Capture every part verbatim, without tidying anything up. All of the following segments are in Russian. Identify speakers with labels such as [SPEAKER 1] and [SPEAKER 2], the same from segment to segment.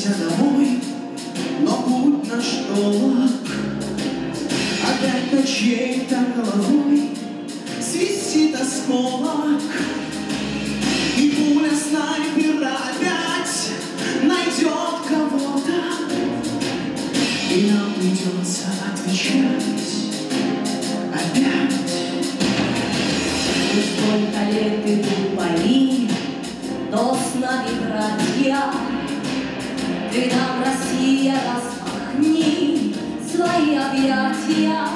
[SPEAKER 1] Возвращаемся домой, но путь наш долг. Опять над чьей-то головой свистит осколок, и пуля снайпера опять найдет кого-то, и нам придется отвечать опять.
[SPEAKER 2] И сколько лет идут бои, но с нами братья. Ты нам, Россия, распахни свои объятия.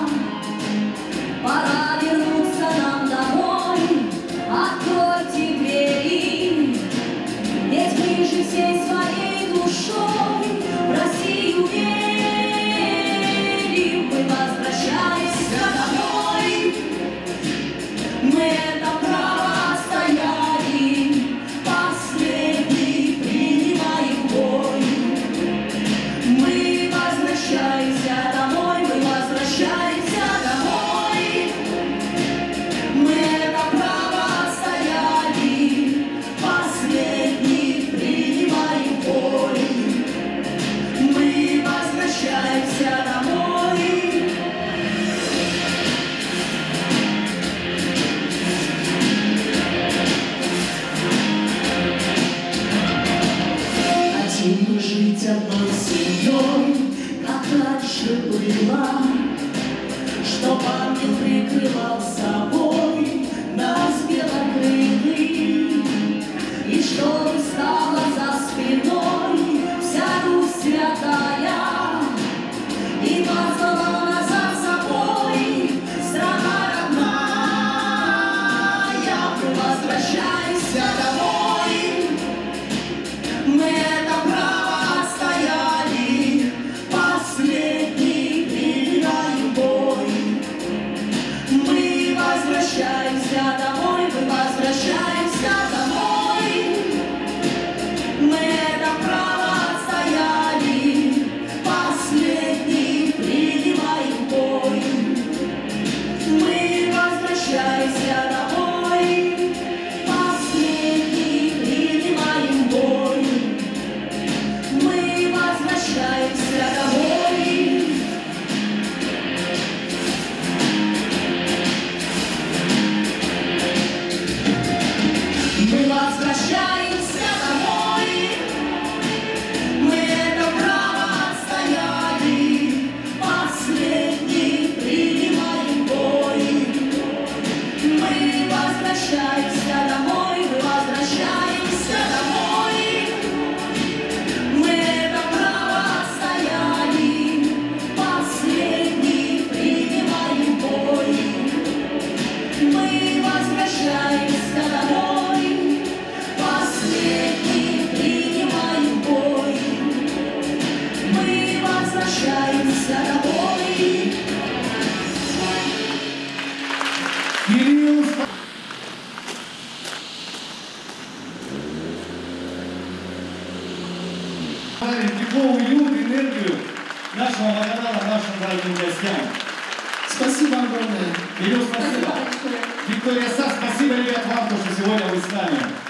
[SPEAKER 2] Пора вернуться нам домой, откройте двери, ведь мы же всей своей душой в Россию верим. Мы возвращаемся домой, мы это право отстояли, последний принимаем бой. Мы возвращаемся домой, мы возвращаемся домой, мы это право отстояли, последний принимаем бой. Мы возвращаемся домой. Хотим мы жить одной семьей, как раньше было, чтоб ангел прикрывал собой нас белокрылый, и чтобы стала за спиной вся Русь святая, и позвала нас за собой страна родная. Мы возвращаемся домой, мы это право отстояли, последний принимаем бой. Мы возвращаемся домой, мы возвращаемся домой, мы это право отстояли, последний принимаем бой. Мы возвращаемся домой, последний принимаем бой. Мы возвращаемся домой. Мы возвращаемся домой, мы это право отстояли, последний принимаем бой. Мы возвращаемся домой, мы возвращаемся домой, мы это право отстояли, последний принимаем бой. Мы возвращаемся домой, последний принимаем бой. Мы возвращаемся домой.
[SPEAKER 3] Кирилл, тепло, уют, энергию нашего водоканала, нашим дорогим гостям.
[SPEAKER 1] Спасибо огромное.
[SPEAKER 3] Кирилл, спасибо. Виктория Сас, спасибо, ребят, вам, что сегодня вы с нами.